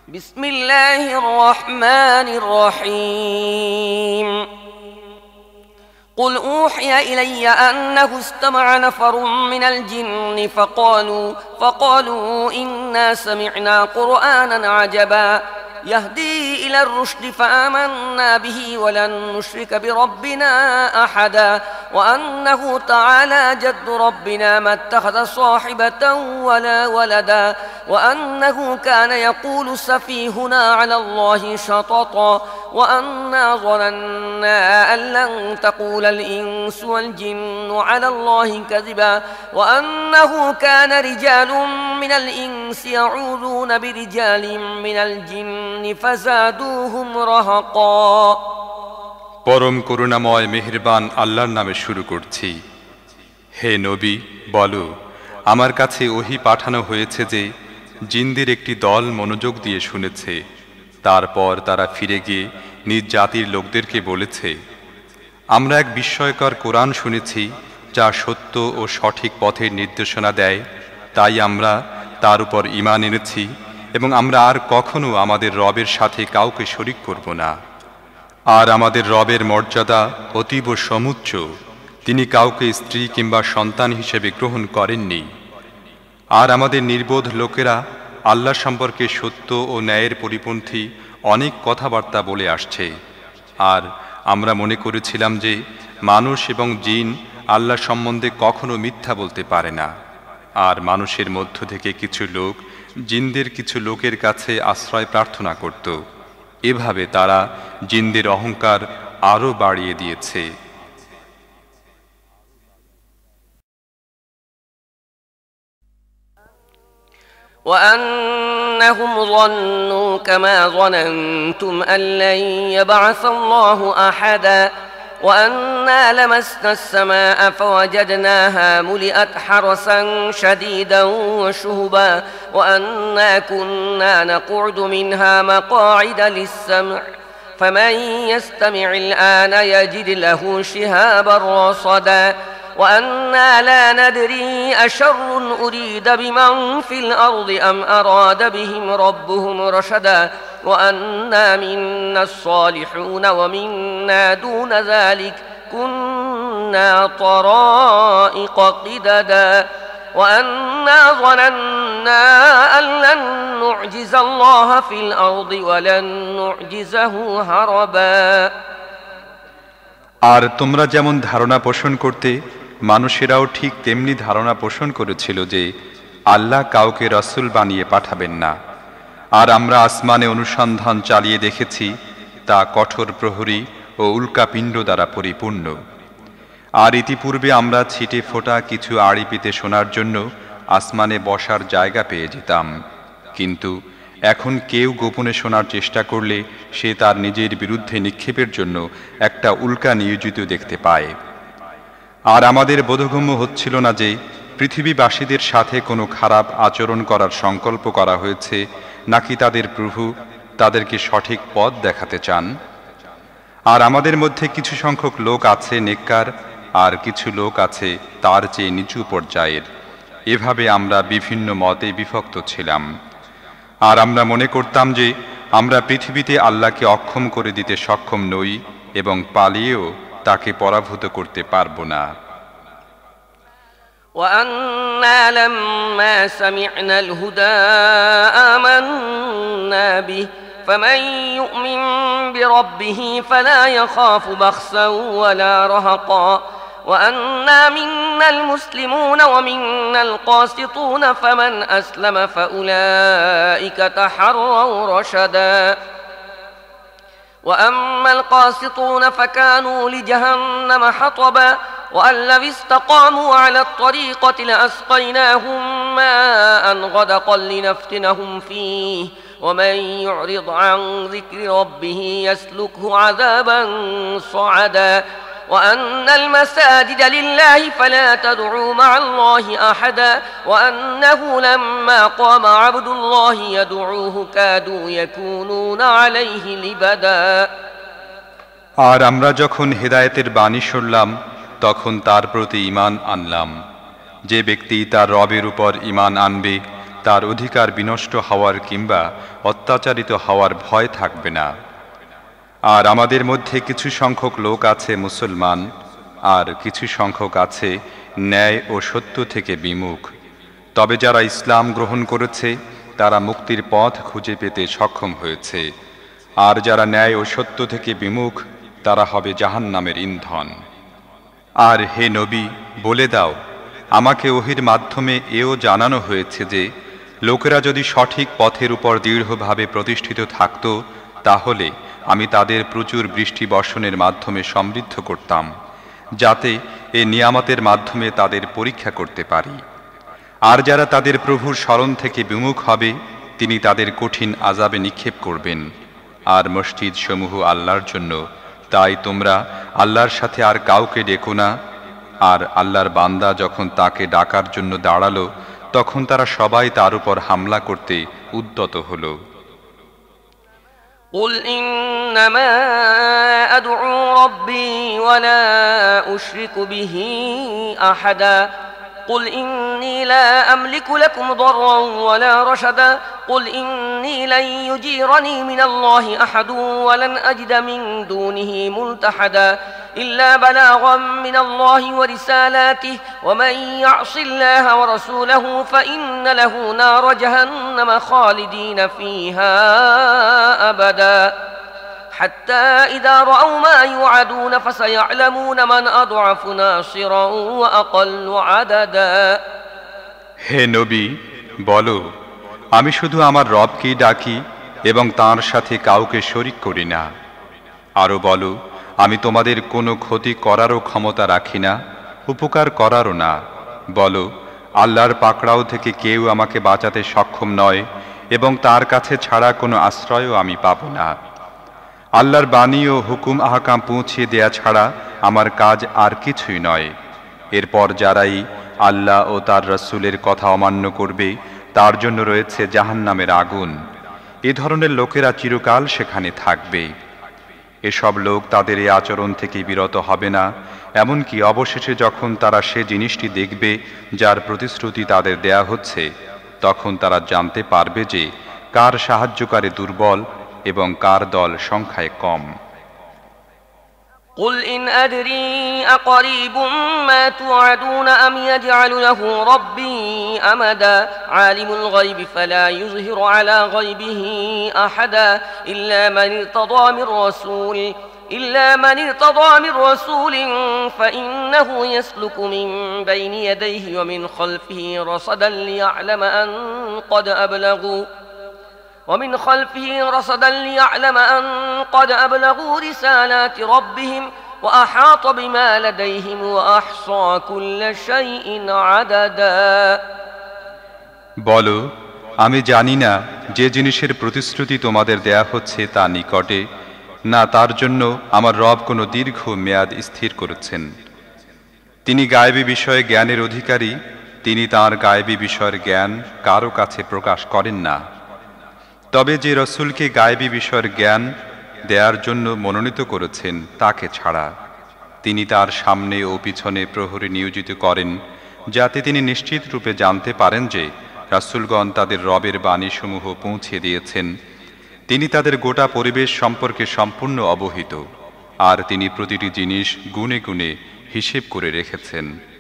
بسم الله الرحمن الرحيم قل أوحي إلي أنه استمع نفر من الجن فقالوا إنا سمعنا قرآنا عجبا يهدي إلى الرشد فآمنا به ولن نشرك بربنا أحدا وأنه تعالى جد ربنا ما اتخذ صاحبة ولا ولدا وأنه كان يقول سفيهنا على الله شططا وأنا ظننا أن لن تقول الإنس والجن على الله كذبا وأنه كان رجال من الإنس يعوذون برجال من الجن فزادوهم رهقا পরম করুণাময় মেহেরবান আল্লাহর নামে শুরু করছি। হে নবী, বলো, আমার কাছে ওহী পাঠানো হয়েছে যে জিনদের একটি দল মনোযোগ দিয়ে শুনেছে। তারপর তারা ফিরে গিয়ে নিজ জাতির লোকদেরকে বলেছে, আমরা এক বিস্ময়কর কোরআন শুনেছি যা সত্য ও সঠিক পথের নির্দেশনা দেয়, তাই আমরা তার উপর ঈমান এনেছি এবং আমরা আর কখনো আমাদের রবের সাথে কাউকে শরীক করব না। আর আমাদের রবের মর্যাদা অতীব সমুচ্চ, তিনি কাউকে স্ত্রী কিংবা সন্তান হিসেবে গ্রহণ করেননি। আর আমাদের নির্বোধ লোকেরা আল্লাহ সম্পর্কে সত্য ও ন্যায়ের পরিপন্থী অনেক কথাবার্তা বলে আসছে। আর আমরা মনে করেছিলাম যে মানুষ এবং জিন আল্লাহ সম্বন্ধে কখনো মিথ্যা বলতে পারে না। আর মানুষের মধ্য থেকে কিছু লোক জিনদের কিছু লোকের কাছে আশ্রয় প্রার্থনা করত। এভাবে তারা জিনদের অহংকার আরো বাড়িয়ে দিয়েছে। وأنهم ظنوا كما ظننتم أن لن يبعث الله أحدا وأنا لمسنا السماء فوجدناها ملئت حرسا شديدا وشهبا وأنا كنا نقعد منها مقاعد للسمع فمن يستمع الآن يجد له شهابا رصدا وأنا لا ندري أشر أريد بمن في الأرض أم أراد بهم ربهم رشدا وأنا منا الصالحون ومنا دون ذلك كنا طرائق قددا وأنا ظننا أن لن نعجز الله في الأرض ولن نعجزه هربا আর তোমরা যেমন ধারণা পোষণ করতে, মানুষেরাও ঠিক তেমনি ধারণা পোষণ করেছিল যে আল্লাহ কাউকে রাসূল বানিয়ে পাঠাবেন না। আর আমরা আসমানে অনুসন্ধান চালিয়ে দেখেছি তা কঠোর প্রহরী ও উল্কাপিণ্ড দ্বারা পরিপূর্ণ। আর ইতিপূর্বে আমরা ছিটে ফোটা কিছু আড়ি পেতে শোনার জন্য আসমানে বসার জায়গা পেয়ে যেতাম, কিন্তু এখন কেউ গোপনে শোনার চেষ্টা করলে সে তার নিজের বিরুদ্ধে নিক্ষেপের জন্য একটা উল্কা নিয়োজিত দেখতে পায়। আর আমাদের বোধগম্য হচ্ছিল না যে পৃথিবীবাসীদের সাথে কোনো খারাপ আচরণ করার সংকল্প করা হয়েছে, নাকি তাদের প্রভু তাদেরকে সঠিক পথ দেখাতে চান। আর আমাদের মধ্যে কিছু সংখ্যক লোক আছে নেককার, আর কিছু লোক আছে তার চেয়ে নিচু পর্যায়ের। এভাবে আমরা বিভিন্ন মতে বিভক্ত ছিলাম। আর আমরা মনে করতাম যে আমরা পৃথিবীতে আল্লাহকে অক্ষম করে দিতে সক্ষম নই এবং পালিয়েও তাকে পরাভূত করতে পারব না। وأنا لما سمعنا الهدى آمنا به فمن يؤمن بربه فلا يخاف بخسا ولا رهقا وأنا منا المسلمون ومنا القاسطون فمن أسلم فأولئك تحروا رشدا وأما القاسطون فكانوا لجهنم حطبا وأن لو استقاموا على الطريقة لأسقيناهم ماء غدقا لنفتنهم فيه ومن يعرض عن ذكر ربه يسلكه عذابا صعدا وأن المساجد لله فلا تدعوا مع الله أحدا وأنه لما قام عبد الله يدعوه كادوا يكونون عليه لبدا আর আমরা যখন হেদায়েতের বাণী শুনলাম তখন তার প্রতি ঈমান আনলাম। যে ব্যক্তি তার রবের উপর ঈমান আনবে তার অধিকার বিনষ্ট হওয়ার কিংবা অত্যাচারিত হওয়ার ভয় থাকবে না। আর আমাদের মধ্যে কিছু সংখ্যক লোক আছে মুসলমান, আর কিছু সংখ্যক আছে ন্যায় ও সত্য থেকে বিমুখ। তবে যারা ইসলাম গ্রহণ করেছে তারা মুক্তির পথ খুঁজে পেতে সক্ষম হয়েছে, আর যারা ন্যায় ও সত্য থেকে বিমুখ তারা হবে জাহান্নামের ইন্ধন। আর হে নবী, বলে দাও, আমাকে ওহির মাধ্যমে এও জানানো হয়েছে যে লোকেরা যদি সঠিক পথের উপর দৃঢ়ভাবে প্রতিষ্ঠিত থাকত, তাহলে আমি তাদের প্রচুর বৃষ্টি বর্ষণের মাধ্যমে সমৃদ্ধ করতাম, যাতে এ নিয়ামতের মাধ্যমে তাদের পরীক্ষা করতে পারি। আর যারা তাদের প্রভুর স্মরণ থেকে বিমুখ হবে, তিনি তাদের কঠিন আযাবে নিক্ষেপ করবেন। আর মসজিদ সমূহ আল্লাহর জন্য, তাই তোমরা আল্লাহর সাথে আর কাউকে ডেকো না। আর আল্লাহর বান্দা যখন তাকে ডাকার জন্য দাঁড়ালো, তখন তারা সবাই তার উপর হামলা করতে উদ্যত হলো। قل إنما أدعو ربي ولا أشرك به أحدا قل إني لا أملك لكم ضرا ولا رشدا قل إني لن يجيرني من الله أحد ولن أجد من دونه ملتحدا إلا بلاغا من الله ورسالاته ومن يعص الله ورسوله فإن له نار جهنم خالدين فيها أبدا حتى إذا رأوا ما يوعدون فسيعلمون من أضعف ناصرا وأقل عددا হে নবী, বলো, আমি শুধু আমার রবকেই ডাকি এবং তাঁর সাথে কাউকে শরীক করি না। আরও বলো, আমি তোমাদের কোনো ক্ষতি করারও ক্ষমতা রাখি না, উপকার করারও না। বলো, আল্লাহর পাকড়াও থেকে কেউ আমাকে বাঁচাতে সক্ষম নয় এবং তার কাছে ছাড়া কোনো আশ্রয়ও আমি পাব না। আল্লাহর বাণী ও হুকুম আহকাম পৌঁছিয়ে দেয়া ছাড়া আমার কাজ আর কিছুই নয়। এরপর যারাই আল্লাহ ও তার রাসূলের কথা অমান্য করবে, তার জন্য রয়েছে জাহান্নামের আগুন। এ ধরনের লোকেরা চিরকাল সেখানে থাকবে। এসব লোক তাদের এই আচরণ থেকে বিরত হবে না, এমনকি অবশেষে যখন তারা সে জিনিসটি দেখবে যার প্রতিশ্রুতি তাদের দেয়া হচ্ছে, তখন তারা জানতে পারবে যে কার সাহায্যকারী দুর্বল এবং কার দল সংখ্যায় কম। قل إن أدري أقريب ما توعدون أم يجعل له ربي أمدا عالم الغيب فلا يظهر على غيبه أحدا إلا من ارتضى من رسول فإنه يسلك من بين يديه ومن خلفه رصدا ليعلم أن قد أبلغوا رسالات ربهم وأحاط بما لديهم وأحصى كل شيء عددا বলো, আমি জানি না যে জিনিসের প্রতিশ্রুতি তোমাদের দেয়া হচ্ছে তা নিকটে, না তার জন্য আমার রব কোনো দীর্ঘ মেয়াদ স্থির করেছেন। তিনি গায়েবী বিষয়ে জ্ঞানের অধিকারী, তিনি তাঁর গায়েবী বিষয়ের জ্ঞান কারো কাছে প্রকাশ করেন না। তবে যে রসুলকে গায়েবী বিষয়ের জ্ঞান দেওয়ার জন্য মনোনীত করেছেন তাকে ছাড়া, তিনি তার সামনে ও পিছনে প্রহরী নিয়োজিত করেন, যাতে তিনি নিশ্চিত রূপে জানতে পারেন যে রাসূলগণ তাদের রবের বাণীসমূহ পৌঁছে দিয়েছেন। তিনি তাদের গোটা পরিবেশ সম্পর্কে সম্পূর্ণ অবহিত, আর তিনি প্রতিটি জিনিস গুণে গুণে হিসেব করে রেখেছেন।